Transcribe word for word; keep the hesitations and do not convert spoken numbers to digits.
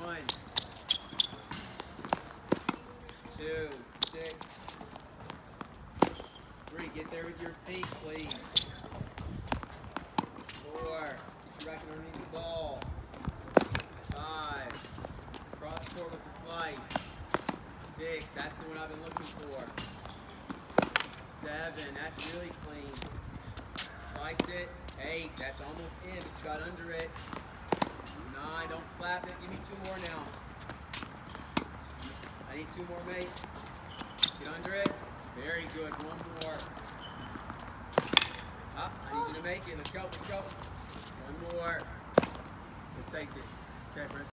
One, two, six, three. Get there with your feet, please. Four. Get your racket underneath the ball. Five. Cross court with the slice. Six. That's the one I've been looking for. Seven. That's really clean. Slice it. Eight. That's almost in. But you got under it. Nine. Don't slap it. Give me two more now. I need two more, mate. Get under it. Very good. One more. Up. I need you to make it. Let's go. Let's go. One more. We'll take it. Okay, press.